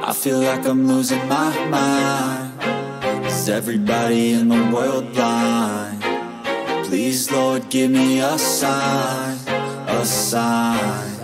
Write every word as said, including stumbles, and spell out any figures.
I feel like I'm losing my mind. Is everybody in the world blind? Please, Lord, give me a sign, a sign.